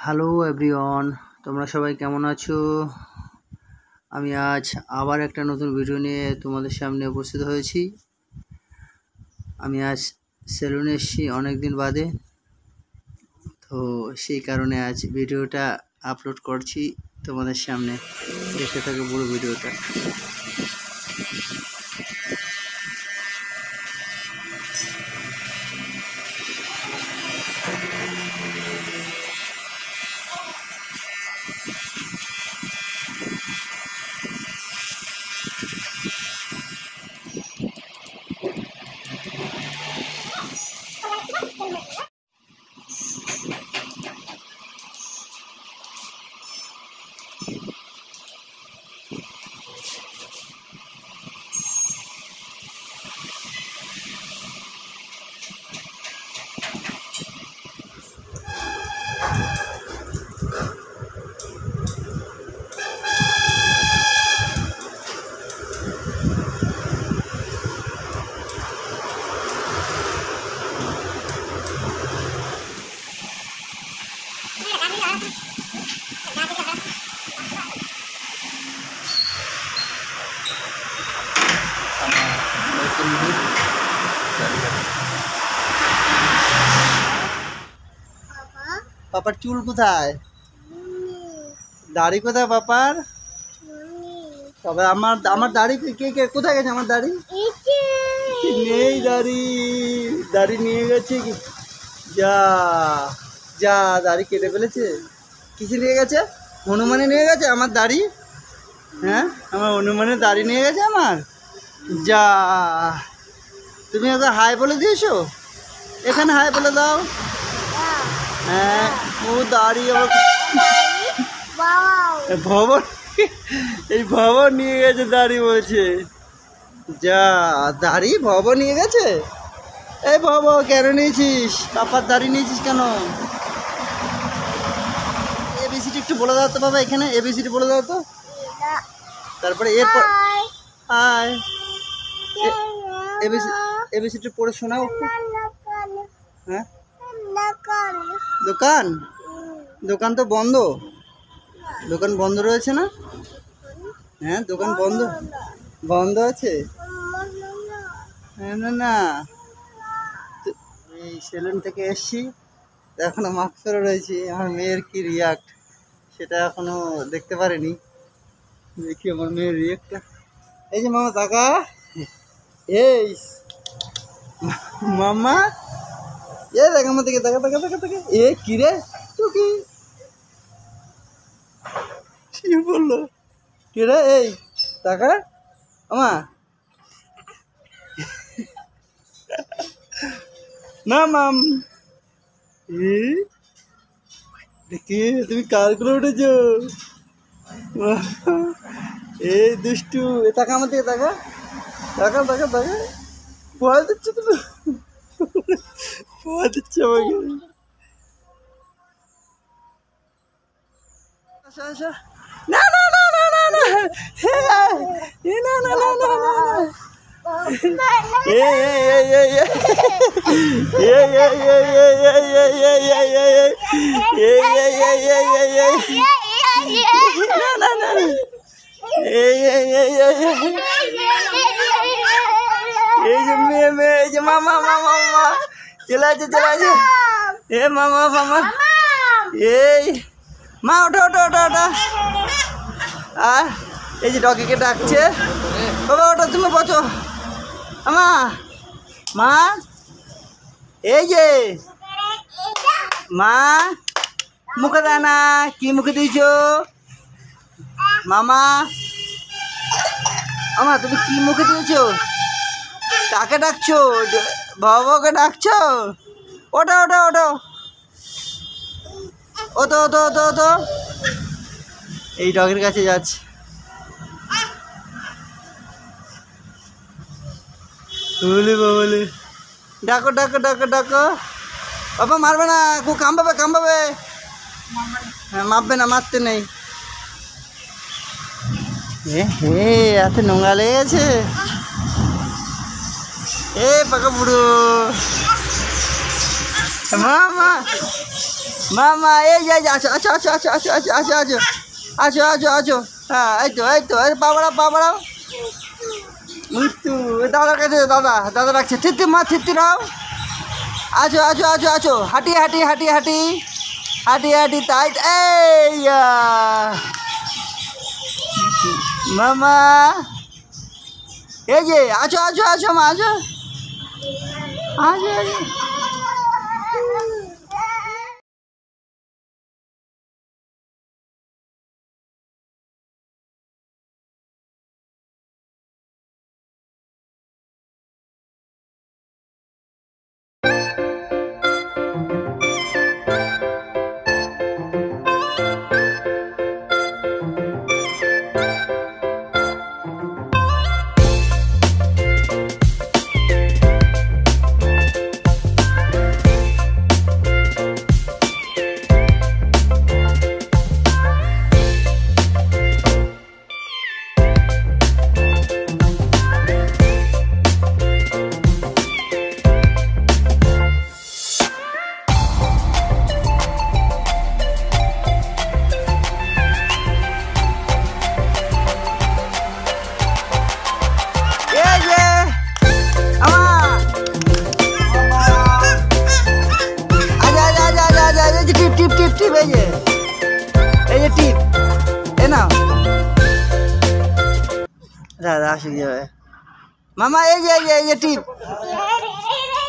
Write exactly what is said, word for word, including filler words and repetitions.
Hello everyone, তোমরা সবাই কেমন আছো? আমি আজ আবার একটা নতুন ভিডিও নিয়ে তোমাদের সামনে উপস্থিত হয়েছি। আমি আজ সেলুনে এসেছি অনেক দিন বাদে, তো সেই কারণে আজ ভিডিওটা আপলোড করছি তোমাদের সামনে। দেখতে থাকো পুরো ভিডিওটা। পাপার চুল কোথায়? দাড়ি কোথায় পাপার? তবে আমার আমার দাড়ি কে কে কোথায় গেছে? আমার দাড়ি নেই, দাড়ি দাড়ি নিয়ে গেছে কি? যা যা দাড়ি কেটে ফেলেছে। কিছু নিয়ে গেছে? হনুমানে নিয়ে গেছে আমার দাড়ি। হ্যাঁ, আমার হনুমানের দাড়ি নিয়ে গেছে আমার। যা, তুমি ওকে হাই বলে দিয়েছো? এখানে হাই বলে দাও। হ্যাঁ, ও দাড়ি ভবন, এই ভবন নিয়ে গেছে দাড়ি বলছে। যা, দাড়ি ভবন নিয়ে গেছে। এই ভব, কেন নিয়েছিস? পাপার দাড়ি নিয়েছিস কেন? এবিসিটি একটু বলে দাও তো বাবা, এখানে এবিসিটি বলে দাও তো। তারপরে এরপর হাই এবিসিটি পড়ে শোনাও। হ্যাঁ, দোকান দোকান তো বন্ধ। দোকান বন্ধ রয়েছে না? হ্যাঁ, দোকান বন্ধ বন্ধ আছে। না না, এই সেলুন থেকে এসছি, এখনো মাস্ক পরে রয়েছি। আমার মেয়ের কি রিয়াক্ট সেটা এখনো দেখতে পারিনি। দেখি আমার মেয়ের রিয়াক্টটা। এই যে মামা তাকা, এই মামা, এ দেখ আমার দিকে, তাকা তাকা তাকা তাকা। এ কি রে, তুই কি কি বললো? কি রে, এই তাকা আমা। না মাম, দেখি তুমি কার করে উঠেছো? এই দুষ্টু, তাকা আমার দিকে, তাকা তাকা তাকা তাকা। পোয়া দিচ্ছে তুমি, পোয়া দিচ্ছে আমাকে। আচ্ছা আচ্ছা, না না না না না না, এ না না না না না, এ এ এ এ এ এ এ এ না না না, এই যে মেয়ে মেয়ে, এই যে মামা মামা মামা চলে আছে চলে আছে। এ মামা মামা, এই মা ওঠো ওঠো ওঠো ওঠো। আর এই যে ডগিকে ডাকছে। বাবা ওঠো, তুমি বসো। আমা মা, এই যে মা, মুখে দেয় না, কি মুখে দিয়েছ মামা? আমা তুমি কি মুখে দিয়েছ? কাকে ডাকছো? বাবাকে ডাকছো? ওঠো ওঠো ওঠো ওঠো ওঠো ওঠো ওঠো। এই ডগের কাছে যাচ্ছে। বলে বলে ডাকো ডাকো ডাকো ডাকো। বাবা মারবে না, কু কামড়াবে কামড়াবে। হ্যাঁ, মারবে না, মারতে নেই। হে, এত নোংরা লেগে গেছে। এ পাকা বুড়ো মামা, মামা এই যে আছো আছো আছো আছো আছো আছো আছো আছো আছো আছো আছো হ্যাঁ এই তো এই তো এই বাবারা বাবারা মৃত্যু দাদার কাছে দাদা দাদা রাখছে থিতি মা থিতি নাও আছো আছো আছো আছো হাঁটি হাঁটি হাঁটি হাঁটি হাঁটি হাঁটি তাই এই মামা এই যে আছো আছো আছো মা আছো আছো আছো টিপ টিপ টিপ এই যে এই যে টিপ এ নাও দাদা আসি যাবে মামা এই যে এই যে টিপ